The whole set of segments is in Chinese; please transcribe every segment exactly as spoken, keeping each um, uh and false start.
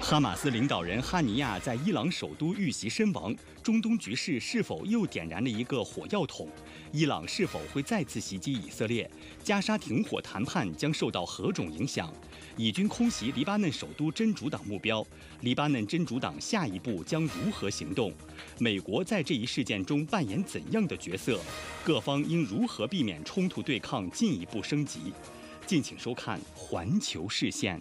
哈马斯领导人哈尼亚在伊朗首都遇袭身亡，中东局势是否又点燃了一个火药桶？伊朗是否会再次袭击以色列？加沙停火谈判将受到何种影响？以军空袭黎巴嫩首都真主党目标，黎巴嫩真主党下一步将如何行动？美国在这一事件中扮演怎样的角色？各方应如何避免冲突对抗进一步升级？敬请收看《环球视线》。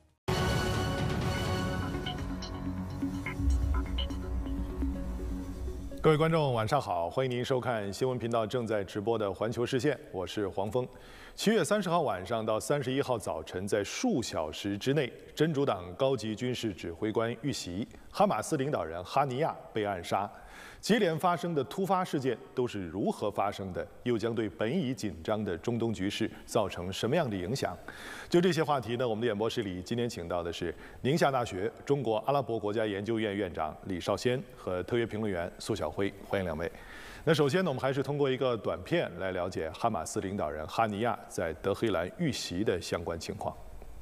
各位观众，晚上好！欢迎您收看新闻频道正在直播的《环球视线》，我是黄峰。七月三十号晚上到三十一号早晨，在数小时之内，真主党高级军事指挥官遇袭，哈马斯领导人哈尼亚被暗杀。接连发生的突发事件都是如何发生的？又将对本已紧张的中东局势造成什么样的影响？就这些话题呢，我们的演播室里今天请到的是宁夏大学中国阿拉伯国家研究院院长李绍先和特约评论员苏晓辉，欢迎两位。那首先呢，我们还是通过一个短片来了解哈马斯领导人哈尼亚在德黑兰遇袭的相关情况。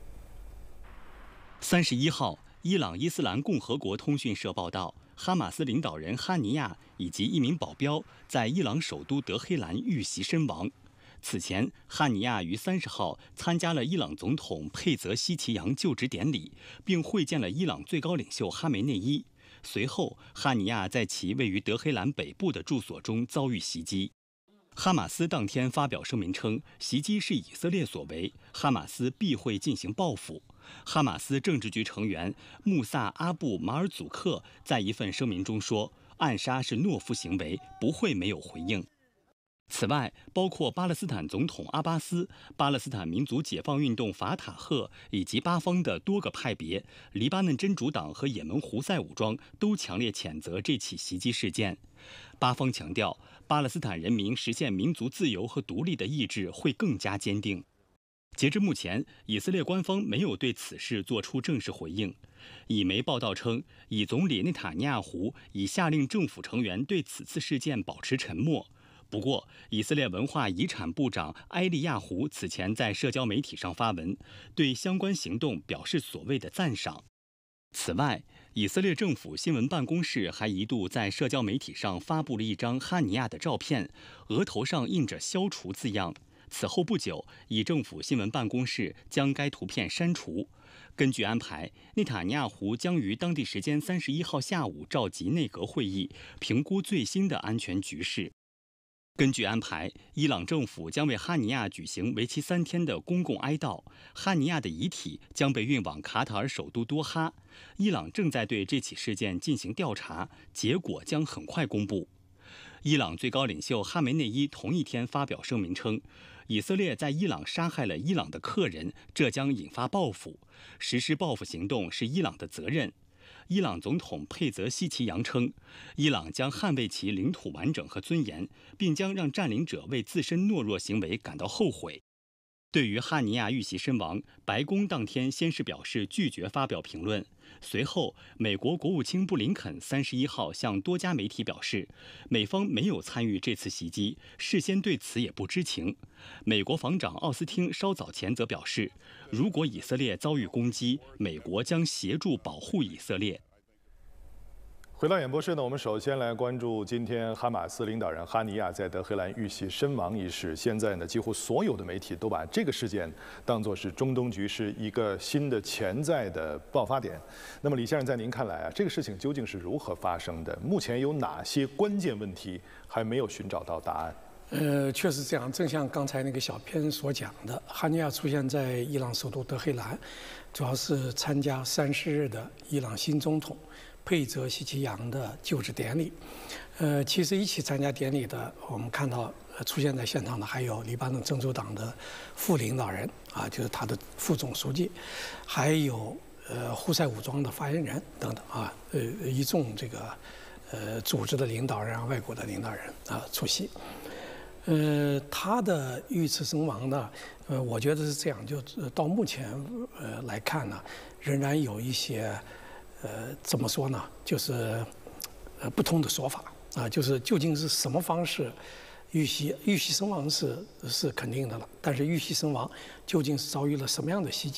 三十一号，伊朗伊斯兰共和国通讯社报道，哈马斯领导人哈尼亚以及一名保镖在伊朗首都德黑兰遇袭身亡。此前，哈尼亚于三十号参加了伊朗总统佩泽希奇扬就职典礼，并会见了伊朗最高领袖哈梅内伊。随后，哈尼亚在其位于德黑兰北部的住所中遭遇袭击。哈马斯当天发表声明称，袭击是以色列所为，哈马斯必会进行报复。哈马斯政治局成员穆萨阿布马尔祖克在一份声明中说，暗杀是懦夫行为，不会没有回应。此外，包括巴勒斯坦总统阿巴斯、巴勒斯坦民族解放运动法塔赫以及巴方的多个派别、黎巴嫩真主党和也门胡塞武装都强烈谴责这起袭击事件。巴方强调，巴勒斯坦人民实现民族自由和独立的意志会更加坚定。截至目前，以色列官方没有对此事作出正式回应。以媒报道称，以总理内塔尼亚胡已下令政府成员对此次事件保持沉默。不过，以色列文化遗产部长埃利亚胡此前在社交媒体上发文，对相关行动表示所谓的赞赏。此外，以色列政府新闻办公室还一度在社交媒体上发布了一张哈尼亚的照片，额头上印着“消除”字样。此后不久，以政府新闻办公室将该图片删除。根据安排，内塔尼亚胡将于当地时间三十一号下午召集内阁会议，评估最新的安全局势。根据安排，伊朗政府将为哈尼亚举行为期三天的公共哀悼，哈尼亚的遗体将被运往卡塔尔首都多哈。伊朗正在对这起事件进行调查，结果将很快公布。伊朗最高领袖哈梅内伊同一天发表声明称，以色列在伊朗杀害了伊朗的客人，这将引发报复，实施报复行动是伊朗的责任。伊朗总统佩泽希奇扬称，伊朗将捍卫其领土完整和尊严，并将让占领者为自身懦弱行为感到后悔。对于哈尼亚遇袭身亡，白宫当天先是表示拒绝发表评论。随后，美国国务卿布林肯三十一号向多家媒体表示，美方没有参与这次袭击，事先对此也不知情。美国防长奥斯汀稍早前则表示，如果以色列遭遇攻击，美国将协助保护以色列。 回到演播室呢，我们首先来关注今天哈马斯领导人哈尼亚在德黑兰遇袭身亡一事。现在呢，几乎所有的媒体都把这个事件当作是中东局势一个新的潜在的爆发点。那么，李先生，在您看来啊，这个事情究竟是如何发生的？目前有哪些关键问题还没有寻找到答案？ 呃，确实这样。正像刚才那个小片所讲的，哈尼亚出现在伊朗首都德黑兰，主要是参加三十日的伊朗新总统佩泽希奇扬的就职典礼。呃，其实一起参加典礼的，我们看到呃出现在现场的还有黎巴嫩真主党的副领导人啊，就是他的副总书记，还有呃胡塞武装的发言人等等啊，呃一众这个呃组织的领导人、外国的领导人啊出席。呃，他的遇刺身亡呢，呃，我觉得是这样，就到目前呃来看呢，仍然有一些。呃，怎么说呢？就是呃不同的说法啊，就是究竟是什么方式遇袭？遇袭身亡是是肯定的了，但是遇袭身亡究竟是遭遇了什么样的袭击？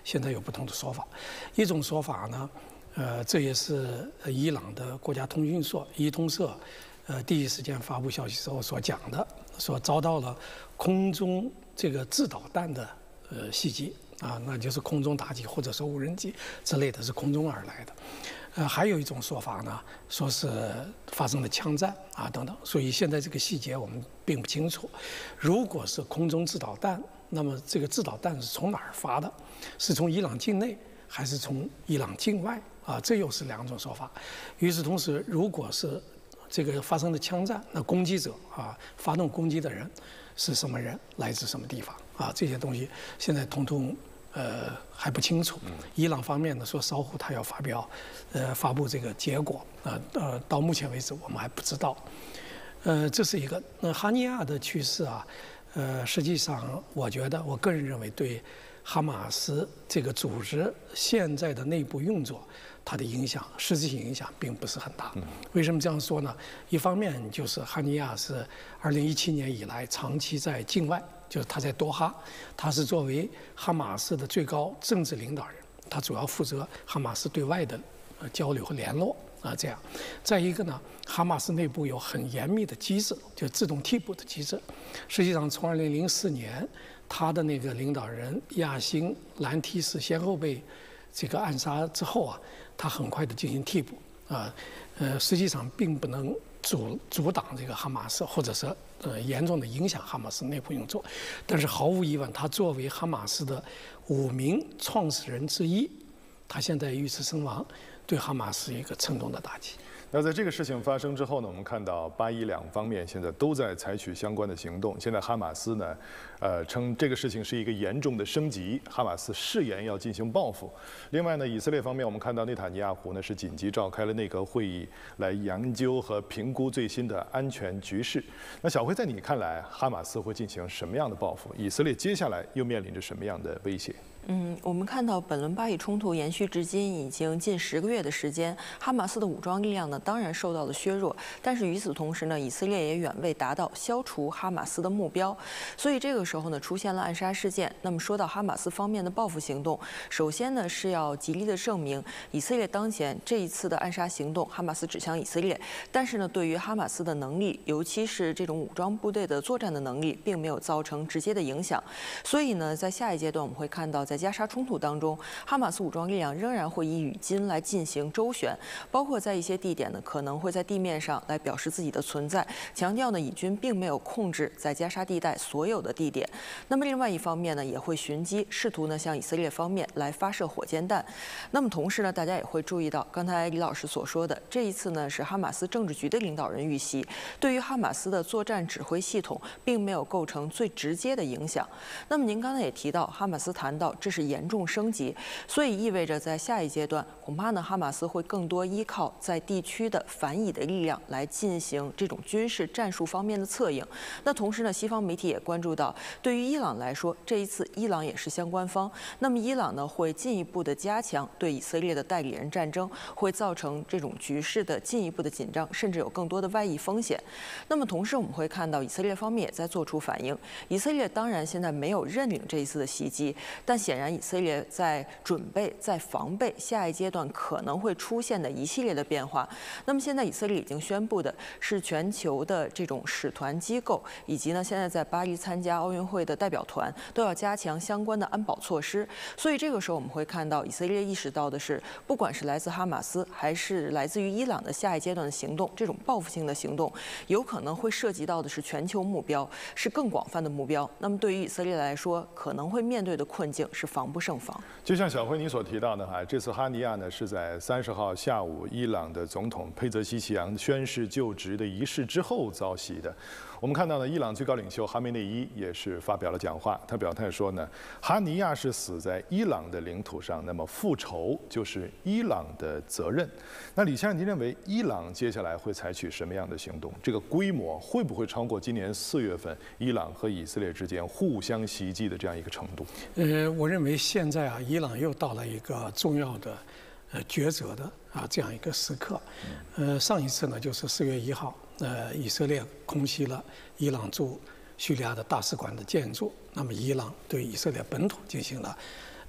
现在有不同的说法。一种说法呢，呃，这也是伊朗的国家通讯社伊通社，呃，第一时间发布消息时候所讲的，说遭到了空中这个制导弹的呃袭击啊，那就是空中打击或者说无人机之类的，是空中而来的。呃，还有一种说法呢，说是发生了枪战啊等等，所以现在这个细节我们并不清楚。如果是空中制导弹，那么这个制导弹是从哪儿发的？是从伊朗境内还是从伊朗境外？啊，这又是两种说法。与此同时，如果是这个发生的枪战，那攻击者啊，发动攻击的人是什么人，来自什么地方啊？这些东西现在统统呃还不清楚。伊朗方面呢说稍后他要发表，呃发布这个结果啊呃到目前为止我们还不知道。呃，这是一个。那哈尼亚的去世啊，呃，实际上我觉得我个人认为对哈马斯这个组织现在的内部运作，它的影响实质性影响并不是很大。为什么这样说呢？一方面就是哈尼亚是二零一七年以来长期在境外，就是他在多哈，他是作为哈马斯的最高政治领导人，他主要负责哈马斯对外的呃交流和联络啊，这样。再一个呢，哈马斯内部有很严密的机制，就自动替补的机制。实际上，从二零零四年他的那个领导人亚辛·兰提斯先后被这个暗杀之后啊，他很快的进行替补啊，呃，实际上并不能阻阻挡这个哈马斯，或者是呃严重的影响哈马斯内部运作。但是毫无疑问，他作为哈马斯的五名创始人之一，他现在遇刺身亡，对哈马斯一个沉重的打击。 那在这个事情发生之后呢，我们看到巴以两方面现在都在采取相关的行动。现在哈马斯呢，呃，称这个事情是一个严重的升级，哈马斯誓言要进行报复。另外呢，以色列方面，我们看到内塔尼亚胡呢是紧急召开了内阁会议，来研究和评估最新的安全局势。那小辉，在你看来，哈马斯会进行什么样的报复？以色列接下来又面临着什么样的威胁？ 嗯，我们看到本轮巴以冲突延续至今已经近十个月的时间，哈马斯的武装力量呢当然受到了削弱，但是与此同时呢，以色列也远未达到消除哈马斯的目标，所以这个时候呢出现了暗杀事件。那么说到哈马斯方面的报复行动，首先呢是要极力的证明以色列当前这一次的暗杀行动，哈马斯指向以色列，但是呢对于哈马斯的能力，尤其是这种武装部队的作战的能力，并没有造成直接的影响。所以呢，在下一阶段我们会看到在在加沙冲突当中，哈马斯武装力量仍然会以语金来进行周旋，包括在一些地点呢，可能会在地面上来表示自己的存在，强调呢以军并没有控制在加沙地带所有的地点。那么另外一方面呢，也会寻机，试图呢向以色列方面来发射火箭弹。那么同时呢，大家也会注意到，刚才李老师所说的，这一次呢是哈马斯政治局的领导人遇袭，对于哈马斯的作战指挥系统并没有构成最直接的影响。那么您刚才也提到，哈马斯谈到这是严重升级，所以意味着在下一阶段，恐怕呢哈马斯会更多依靠在地区的反以的力量来进行这种军事战术方面的策应。那同时呢，西方媒体也关注到，对于伊朗来说，这一次伊朗也是相关方，那么伊朗呢会进一步的加强对以色列的代理人战争，会造成这种局势的进一步的紧张，甚至有更多的外溢风险。那么同时我们会看到以色列方面也在做出反应，以色列当然现在没有认领这一次的袭击，但显然以色列在准备、在防备下一阶段可能会出现的一系列的变化。那么现在以色列已经宣布的是，全球的这种使团机构以及呢现在在巴黎参加奥运会的代表团都要加强相关的安保措施。所以这个时候我们会看到以色列意识到的是，不管是来自哈马斯还是来自于伊朗的下一阶段的行动，这种报复性的行动有可能会涉及到的是全球目标，是更广泛的目标。那么对于以色列来说，可能会面对的困境是防不胜防。 就像小辉你所提到的哈，这次哈尼亚呢是在三十号下午伊朗的总统佩泽西奇扬宣誓就职的仪式之后遭袭的。我们看到呢，伊朗最高领袖哈梅内伊也是发表了讲话，他表态说呢，哈尼亚是死在伊朗的领土上，那么复仇就是伊朗的责任。那李先生，您认为伊朗接下来会采取什么样的行动？这个规模会不会超过今年四月份伊朗和以色列之间互相袭击的这样一个程度？ 呃，我认为现在啊，伊朗又到了一个重要的呃抉择的啊这样一个时刻。呃，上一次呢就是四月一号。呃，以色列空袭了伊朗驻叙利亚的大使馆的建筑，那么伊朗对以色列本土进行了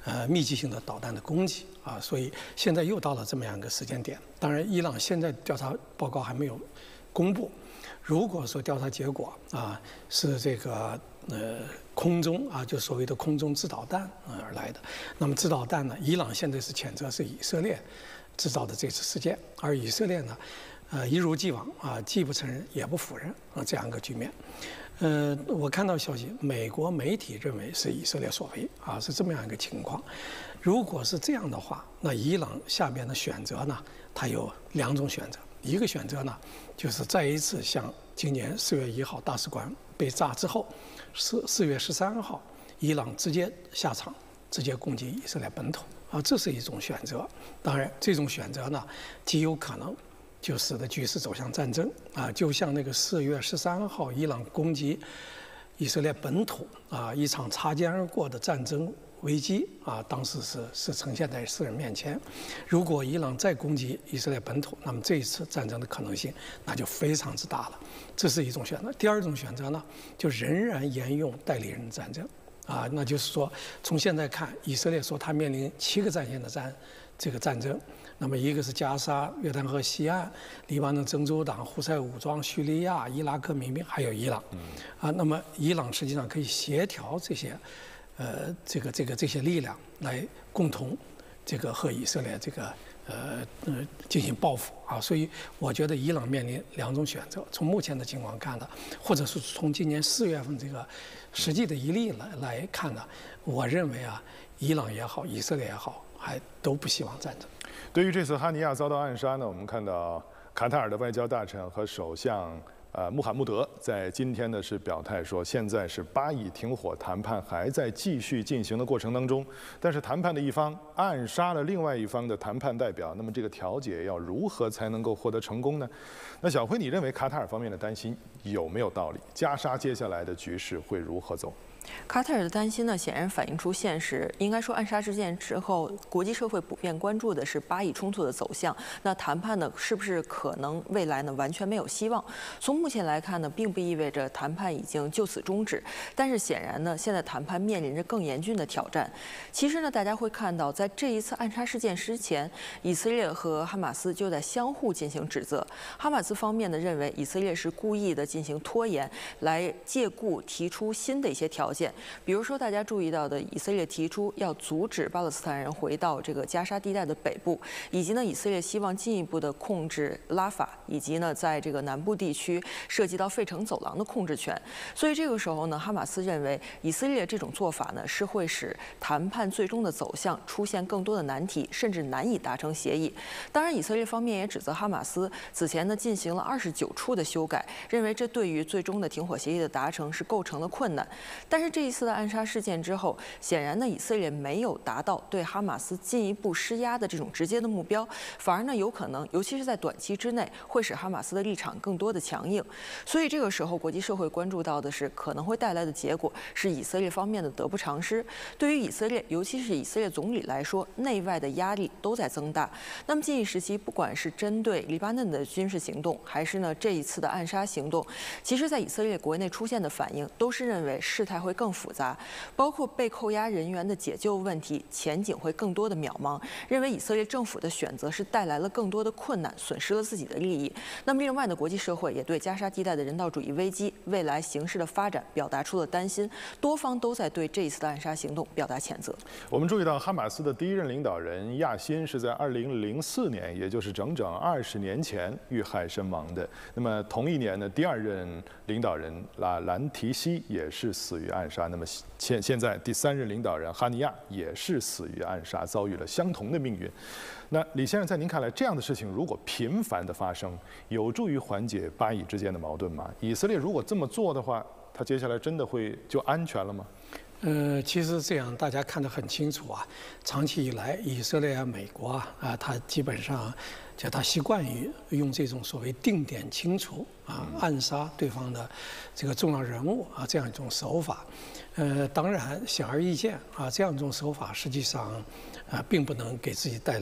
呃密集性的导弹的攻击啊，所以现在又到了这么样一个时间点。当然，伊朗现在调查报告还没有公布，如果说调查结果啊是这个呃空中啊，就所谓的空中制导弹啊而来的，那么制导弹呢，伊朗现在是谴责是以色列制造的这次事件，而以色列呢，呃，一如既往啊，既不承认也不否认啊，这样一个局面。呃，我看到消息，美国媒体认为是以色列所为啊，是这么样一个情况。如果是这样的话，那伊朗下边的选择呢，它有两种选择。一个选择呢，就是再一次像今年四月一号大使馆被炸之后，四四月十三号，伊朗直接下场，直接攻击以色列本土。啊，这是一种选择。当然，这种选择呢，极有可能就使得局势走向战争啊，就像那个四月十三号伊朗攻击以色列本土啊，一场擦肩而过的战争危机啊，当时是是呈现在世人面前。如果伊朗再攻击以色列本土，那么这一次战争的可能性那就非常之大了。这是一种选择。第二种选择呢，就仍然沿用代理人战争。啊，那就是说，从现在看，以色列说它面临七个战线的战这个战争，那么一个是加沙、约旦河西岸、黎巴嫩真主党、胡塞武装、叙利亚、伊拉克民兵，还有伊朗。啊，那么伊朗实际上可以协调这些，呃，这个这个这些力量来共同这个和以色列这个。呃呃，进行报复啊，所以我觉得伊朗面临两种选择。从目前的情况看呢，或者是从今年四月份这个实际的一例来来看呢，我认为啊，伊朗也好，以色列也好，还都不希望战争。 对于这次哈尼亚遭到暗杀呢，我们看到卡塔尔的外交大臣和首相。呃，穆罕默德在今天呢是表态说，现在是巴以停火谈判还在继续进行的过程当中，但是谈判的一方暗杀了另外一方的谈判代表，那么这个调解要如何才能够获得成功呢？那小辉，你认为卡塔尔方面的担心有没有道理？加沙接下来的局势会如何走？ 卡塔尔的担心呢，显然反映出现实。应该说，暗杀事件之后，国际社会普遍关注的是巴以冲突的走向。那谈判呢，是不是可能未来呢完全没有希望？从目前来看呢，并不意味着谈判已经就此终止。但是显然呢，现在谈判面临着更严峻的挑战。其实呢，大家会看到，在这一次暗杀事件之前，以色列和哈马斯就在相互进行指责。哈马斯方面呢，认为以色列是故意的进行拖延，来借故提出新的一些条件。比如说，大家注意到的，以色列提出要阻止巴勒斯坦人回到这个加沙地带的北部，以及呢，以色列希望进一步的控制拉法，以及呢，在这个南部地区涉及到费城走廊的控制权。所以这个时候呢，哈马斯认为以色列这种做法呢，是会使谈判最终的走向出现更多的难题，甚至难以达成协议。当然，以色列方面也指责哈马斯此前呢进行了二十九处的修改，认为这对于最终的停火协议的达成是构成了困难。但是这一次的暗杀事件之后，显然呢，以色列没有达到对哈马斯进一步施压的这种直接的目标，反而呢，有可能，尤其是在短期之内，会使哈马斯的立场更多的强硬。所以这个时候，国际社会关注到的是可能会带来的结果是以色列方面的得不偿失。对于以色列，尤其是以色列总理来说，内外的压力都在增大。那么近一时期，不管是针对黎巴嫩的军事行动，还是呢这一次的暗杀行动，其实在以色列国内出现的反应都是认为事态会更复杂，包括被扣押人员的解救问题，前景会更多的渺茫。认为以色列政府的选择是带来了更多的困难，损失了自己的利益。那么另外呢，国际社会也对加沙地带的人道主义危机未来形势的发展表达出了担心，多方都在对这一次的暗杀行动表达谴责。 我们注意到，哈马斯的第一任领导人亚辛是在二零零四年，也就是整整二十年前遇害身亡的。那么同一年呢，第二任领导人拉兰提西也是死于暗杀。那么现现在第三任领导人哈尼亚也是死于暗杀，遭遇了相同的命运。那李先生，在您看来，这样的事情如果频繁的发生，有助于缓解巴以之间的矛盾吗？以色列如果这么做的话，他接下来真的会就安全了吗？ 呃，其实这样大家看得很清楚啊。长期以来，以色列啊、美国啊，啊，他基本上就他习惯于用这种所谓定点清除啊、暗杀对方的这个重要人物啊这样一种手法。呃，当然显而易见啊，这样一种手法实际上啊，并不能给自己带来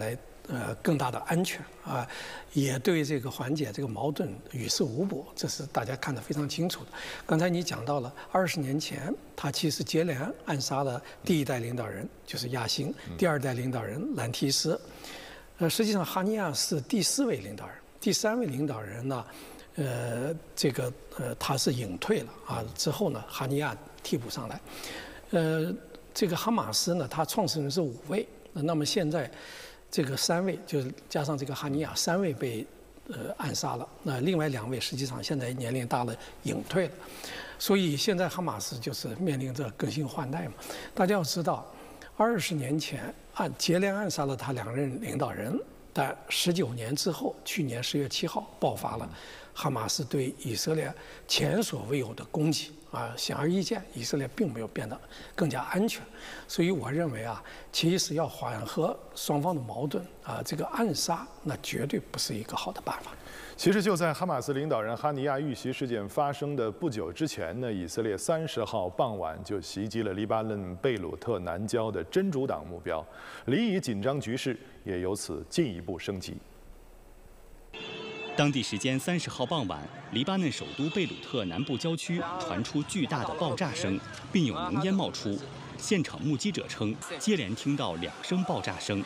呃更大的安全啊，也对这个缓解这个矛盾于事无补，这是大家看得非常清楚的。刚才你讲到了，二十年前他其实接连暗杀了第一代领导人就是亚辛，第二代领导人兰提斯，呃，实际上哈尼亚是第四位领导人，第三位领导人呢，呃，这个呃他是隐退了啊，之后呢哈尼亚替补上来，呃，这个哈马斯呢，他创始人是五位，那么现在。这个三位就是加上这个哈尼亚，三位被呃暗杀了。那另外两位实际上现在年龄大了，隐退了。所以现在哈马斯就是面临着更新换代嘛。大家要知道，二十年前暗接连暗杀了他两任领导人，但十九年之后，去年十月七号爆发了哈马斯对以色列前所未有的攻击。啊，显而易见，以色列并没有变得更加安全，所以我认为啊，其实要缓和双方的矛盾啊，这个暗杀那绝对不是一个好的办法。 其实就在哈马斯领导人哈尼亚遇袭事件发生的不久之前呢，以色列三十号傍晚就袭击了黎巴嫩贝鲁特南郊的真主党目标，黎以紧张局势也由此进一步升级。 当地时间三十号傍晚，黎巴嫩首都贝鲁特南部郊区传出巨大的爆炸声，并有浓烟冒出。现场目击者称，接连听到两声爆炸声。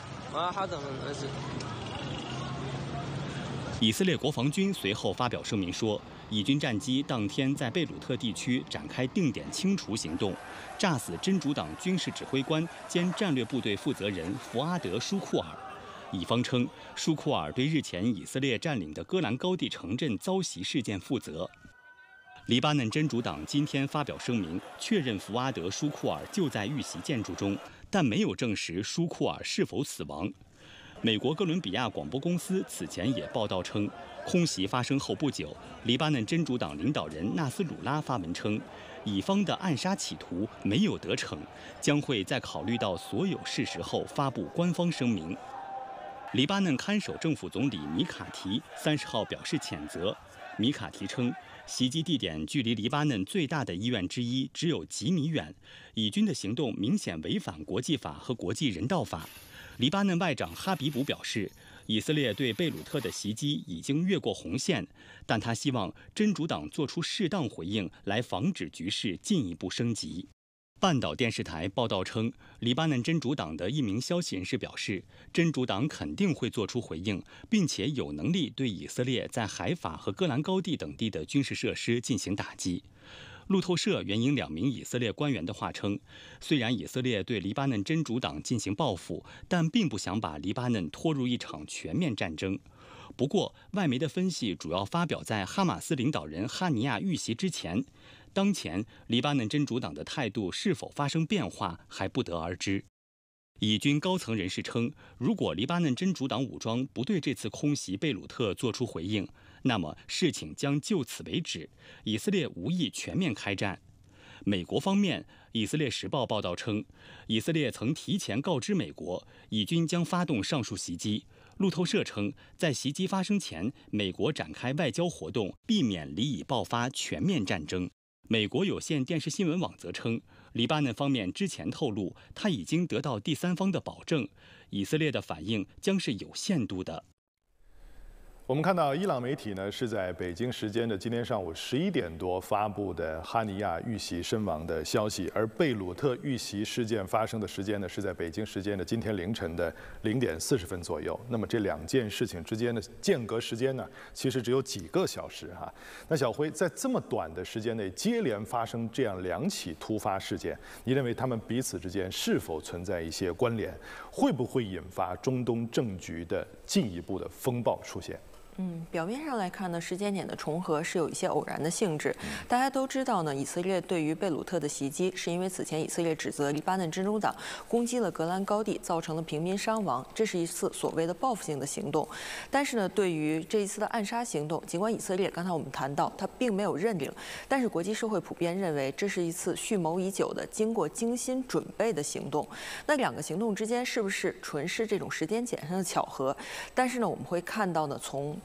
以色列国防军随后发表声明说，以军战机当天在贝鲁特地区展开定点清除行动，炸死真主党军事指挥官兼战略部队负责人福阿德·舒库尔。以方称，舒库尔对日前以色列占领的戈兰高地城镇遭袭事件负责。黎巴嫩真主党今天发表声明，确认福阿德·舒库尔就在遇袭建筑中，但没有证实舒库尔是否死亡。美国哥伦比亚广播公司此前也报道称，空袭发生后不久，黎巴嫩真主党领导人纳斯鲁拉发文称，以方的暗杀企图没有得逞，将会在考虑到所有事实后发布官方声明。黎巴嫩看守政府总理米卡提三十号表示谴责。米卡提称，袭击地点距离黎巴嫩最大的医院之一只有几米远，以军的行动明显违反国际法和国际人道法。黎巴嫩外长哈比卜表示，以色列对贝鲁特的袭击已经越过红线，但他希望真主党做出适当回应，来防止局势进一步升级。半岛电视台报道称，黎巴嫩真主党的一名消息人士表示，真主党肯定会做出回应，并且有能力对以色列在海法和戈兰高地等地的军事设施进行打击。路透社援引两名以色列官员的话称，虽然以色列对黎巴嫩真主党进行报复，但并不想把黎巴嫩拖入一场全面战争。不过，外媒的分析主要发表在哈马斯领导人哈尼亚遇袭之前。当前，黎巴嫩真主党的态度是否发生变化还不得而知。以军高层人士称，如果黎巴嫩真主党武装不对这次空袭贝鲁特做出回应，那么事情将就此为止，以色列无意全面开战。美国方面，《以色列时报》报道称，以色列曾提前告知美国，以军将发动上述袭击。路透社称，在袭击发生前，美国展开外交活动，避免黎以爆发全面战争。美国有线电视新闻网则称，黎巴嫩方面之前透露，他已经得到第三方的保证，以色列的反应将是有限度的。 我们看到伊朗媒体呢是在北京时间的今天上午十一点多发布的哈尼亚遇袭身亡的消息，而贝鲁特遇袭事件发生的时间呢是在北京时间的今天凌晨的零点四十分左右。那么这两件事情之间的间隔时间呢，其实只有几个小时哈。那小辉，在这么短的时间内接连发生这样两起突发事件，你认为他们彼此之间是否存在一些关联？会不会引发中东政局的进一步的风暴出现？ 嗯，表面上来看呢，时间点的重合是有一些偶然的性质。大家都知道呢，以色列对于贝鲁特的袭击，是因为此前以色列指责黎巴嫩真主党攻击了戈兰高地，造成了平民伤亡，这是一次所谓的报复性的行动。但是呢，对于这一次的暗杀行动，尽管以色列刚才我们谈到他并没有认领，但是国际社会普遍认为这是一次蓄谋已久的、经过精心准备的行动。那两个行动之间是不是纯是这种时间点上的巧合？但是呢，我们会看到呢，从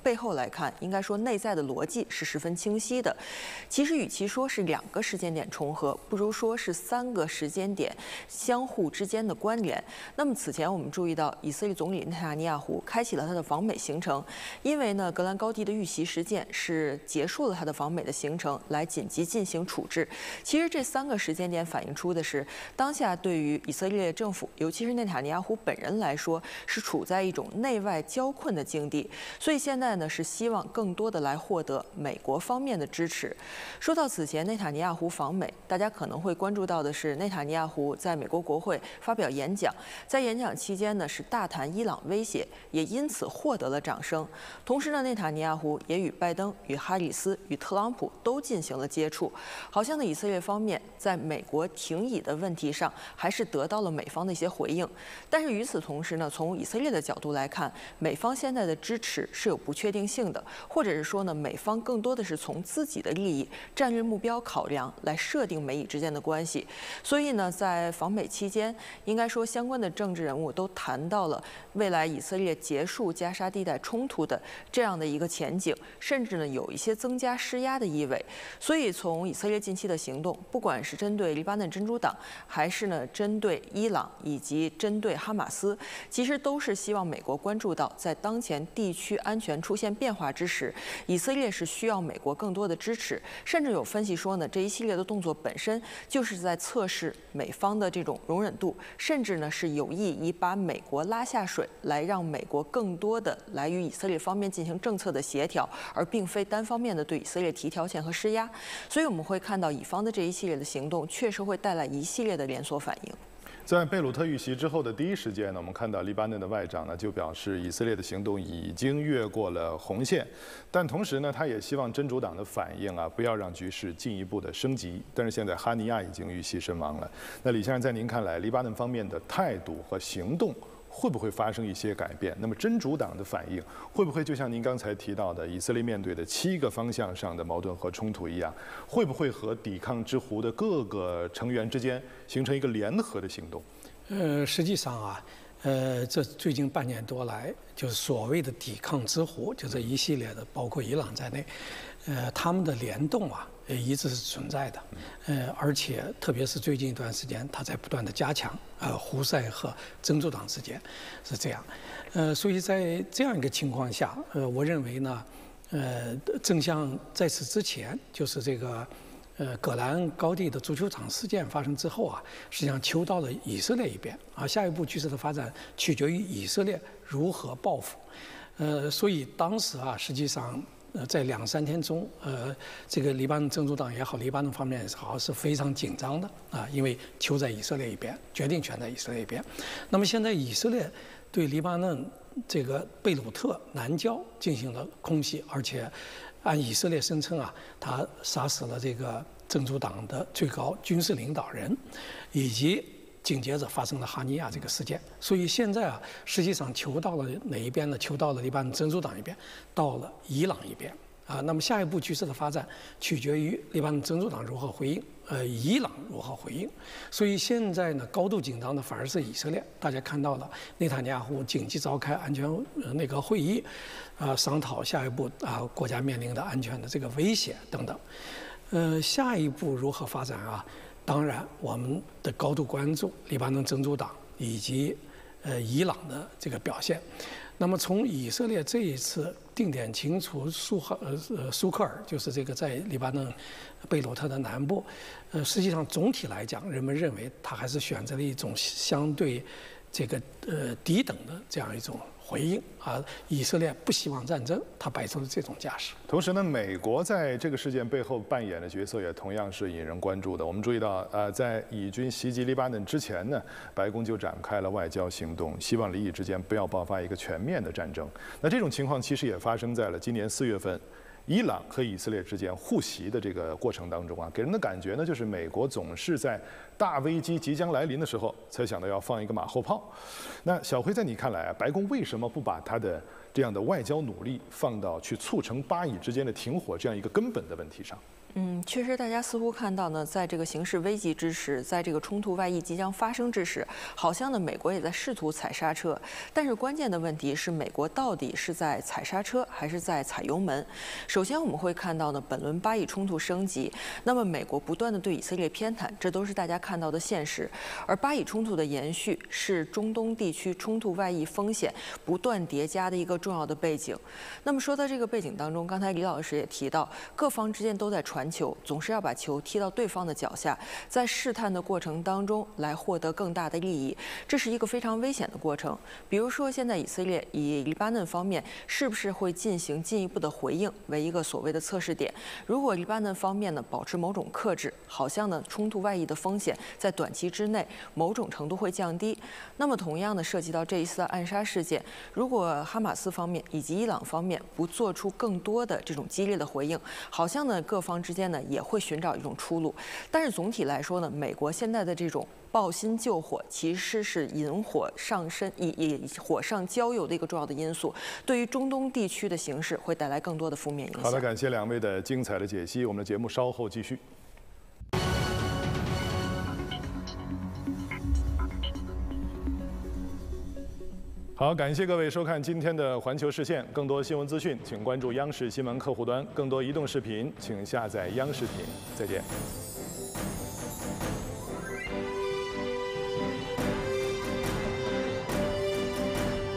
背后来看，应该说内在的逻辑是十分清晰的。其实与其说是两个时间点重合，不如说是三个时间点相互之间的关联。那么此前我们注意到，以色列总理内塔尼亚胡开启了他的访美行程，因为呢，格兰高地的遇袭事件是结束了他的访美的行程，来紧急进行处置。其实这三个时间点反映出的是，当下对于以色列政府，尤其是内塔尼亚胡本人来说，是处在一种内外交困的境地。所以现在呢，是希望更多的来获得美国方面的支持。说到此前内塔尼亚胡访美，大家可能会关注到的是，内塔尼亚胡在美国国会发表演讲，在演讲期间呢，是大谈伊朗威胁，也因此获得了掌声。同时呢，内塔尼亚胡也与拜登、与哈里斯、与特朗普都进行了接触。好像呢，以色列方面在美国停以的问题上，还是得到了美方的一些回应。但是与此同时呢，从以色列的角度来看，美方现在的支持是有不确定性的，或者是说呢，美方更多的是从自己的利益、战略目标考量来设定美以之间的关系。所以呢，在访美期间，应该说相关的政治人物都谈到了未来以色列结束加沙地带冲突的这样的一个前景，甚至呢有一些增加施压的意味。所以从以色列近期的行动，不管是针对黎巴嫩真主党，还是呢针对伊朗以及针对哈马斯，其实都是希望美国关注到，在当前地区安全出现变化之时，以色列是需要美国更多的支持。甚至有分析说呢，这一系列的动作本身就是在测试美方的这种容忍度，甚至呢是有意以把美国拉下水，来让美国更多的来与以色列方面进行政策的协调，而并非单方面的对以色列提条件和施压。所以我们会看到以方的这一系列的行动，确实会带来一系列的连锁反应。 在贝鲁特遇袭之后的第一时间呢，我们看到黎巴嫩的外长呢就表示，以色列的行动已经越过了红线，但同时呢，他也希望真主党的反应啊，不要让局势进一步的升级。但是现在哈尼亚已经遇袭身亡了，那李先生在您看来，黎巴嫩方面的态度和行动会不会发生一些改变？那么真主党的反应会不会就像您刚才提到的，以色列面对的七个方向上的矛盾和冲突一样，会不会和抵抗之湖的各个成员之间形成一个联合的行动？ 呃，实际上啊，呃，这最近半年多来，就是所谓的抵抗之湖，就这一系列的，包括伊朗在内，呃，他们的联动啊，呃，一直是存在的，呃，而且特别是最近一段时间，它在不断的加强，呃，胡塞和真主党之间是这样，呃，所以在这样一个情况下，呃，我认为呢，呃，正像在此之前，就是这个。呃，戈兰高地的足球场事件发生之后啊，实际上求到了以色列一边啊，下一步局势的发展取决于以色列如何报复。呃，所以当时啊，实际上呃，在两三天中，呃，这个黎巴嫩真主党也好，黎巴嫩方面也好，是非常紧张的啊，因为求在以色列一边，决定权在以色列一边。那么现在以色列对黎巴嫩这个贝鲁特南郊进行了空袭，而且。按以色列声称啊，他杀死了这个真主党的最高军事领导人，以及紧接着发生了哈尼亚这个事件。所以现在啊，实际上求到了哪一边呢？求到了黎巴嫩真主党一边，到了伊朗一边啊。那么下一步局势的发展取决于黎巴嫩真主党如何回应，呃，伊朗如何回应。所以现在呢，高度紧张的反而是以色列。大家看到了，内塔尼亚胡紧急召开安全那个会议。啊，商讨下一步啊，国家面临的安全的这个威胁等等，呃，下一步如何发展啊？当然，我们的高度关注黎巴嫩真主党以及呃伊朗的这个表现。那么，从以色列这一次定点清除苏哈呃呃苏克尔，就是这个在黎巴嫩贝鲁特的南部，呃，实际上总体来讲，人们认为他还是选择了一种相对这个呃低等的这样一种。回应啊，以色列不希望战争，他摆出了这种架势。 同时呢，美国在这个事件背后扮演的角色也同样是引人关注的。我们注意到，呃，在以军袭击黎巴嫩之前呢，白宫就展开了外交行动，希望黎以之间不要爆发一个全面的战争。那这种情况其实也发生在了今年四月份。伊朗和以色列之间互袭的这个过程当中啊，给人的感觉呢，就是美国总是在大危机即将来临的时候，才想到要放一个马后炮。那小辉，在你看来啊，白宫为什么不把他的这样的外交努力放到去促成巴以之间的停火这样一个根本的问题上？ 嗯，确实，大家似乎看到呢，在这个形势危急之时，在这个冲突外溢即将发生之时，好像呢，美国也在试图踩刹车。但是关键的问题是，美国到底是在踩刹车还是在踩油门？首先，我们会看到呢，本轮巴以冲突升级，那么美国不断的对以色列偏袒，这都是大家看到的现实。而巴以冲突的延续，是中东地区冲突外溢风险不断叠加的一个重要的背景。那么说到这个背景当中，刚才李老师也提到，各方之间都在传球，总是要把球踢到对方的脚下，在试探的过程当中来获得更大的利益，这是一个非常危险的过程。比如说，现在以色列以黎巴嫩方面是不是会进行进一步的回应为一个所谓的测试点？如果黎巴嫩方面呢保持某种克制，好像呢冲突外溢的风险在短期之内某种程度会降低。那么同样的涉及到这一次的暗杀事件，如果哈马斯方面以及伊朗方面不做出更多的这种激烈的回应，好像呢各方之间呢也会寻找一种出路。但是总体来说呢，美国现在的这种抱薪救火，其实是引火上身、以以火上浇油的一个重要的因素，对于中东地区的形势会带来更多的负面影响。 好的，感谢两位的精彩的解析，我们的节目稍后继续。好，感谢各位收看今天的环球视线。更多新闻资讯，请关注央视新闻客户端；更多移动视频，请下载央视频。再见。